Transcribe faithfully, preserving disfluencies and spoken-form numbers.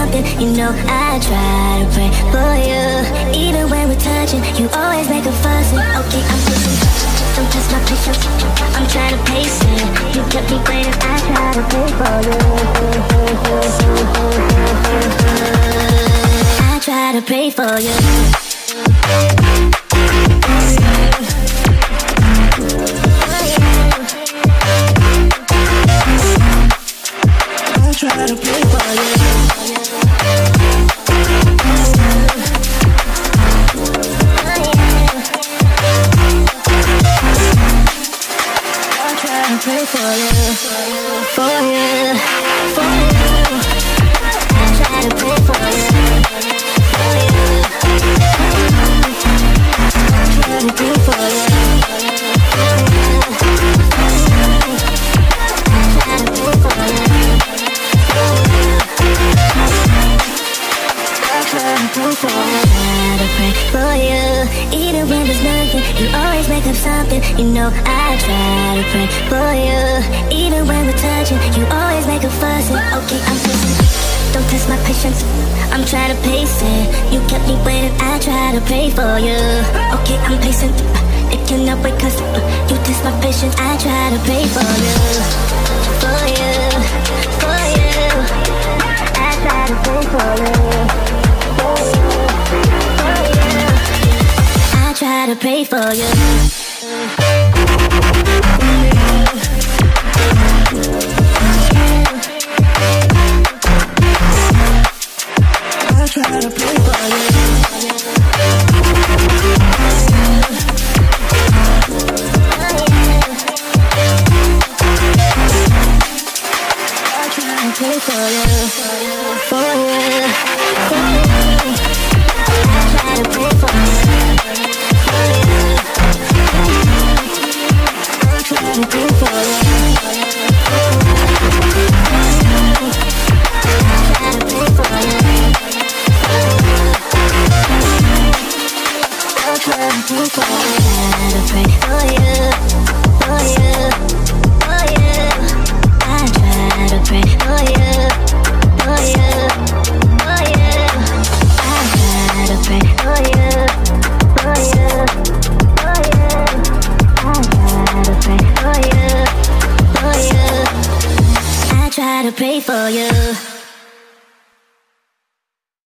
something, you know I try to pray for you. Even when we're touching, you always make a fuss. Okay, I'm pushing, don't test my patience, I'm trying to pace it. You kept me waiting, I try to pray for you. I try to pray for you. Try to play for you. I try to pray for you, for you, for you. I try to pray for you, for you. I try to pray for you, for you. I try to pray for you. I pray for you. Even when there's nothing, you always make up something, you know I try to pray for you. Even when we're touching, you always make a fuss. Okay, I'm pushing, don't test my patience, I'm trying to pace it. You kept me waiting, I try to pray for you. Okay, I'm patient, it cannot wait cause you test my patience. I try to pray for you, for you, for you. I try to pray for you. I try to pray for you. I try to pray for you. I try to pray for you, for you, for you. I try to pray for you. I try to pray for you. I try to pray for you. I try to pray for you. For you, for you, for you. I try to pray for you.